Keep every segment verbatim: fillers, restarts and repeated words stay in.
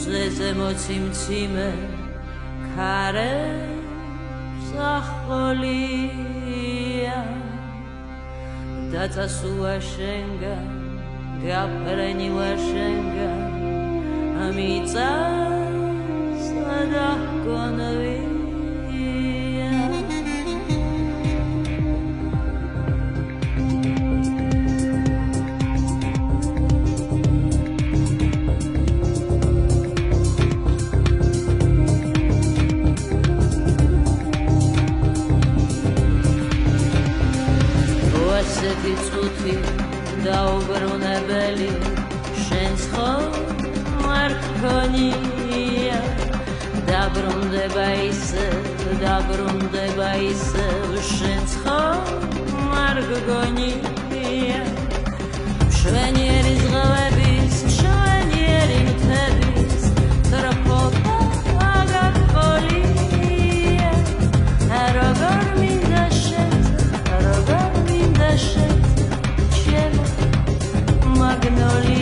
მოციმციმე ქარებს ახოლია დაწასულა შენგან გაფრენილა შენგან ამიცა სადახკონვია ასეთი წუთი დაუბრუნებელი შენს ხომ გონია დაბრუნდება ისე დაბრუნდება ისე შენს ხომ არ გონია მშვენიერი ზღვების მშვენიერი მთების ტრფობა აგახოლია როგორ მინდა შენ როგორ მინდა შენ ჩემო მაგნოლია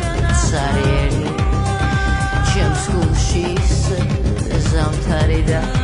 Zamtarida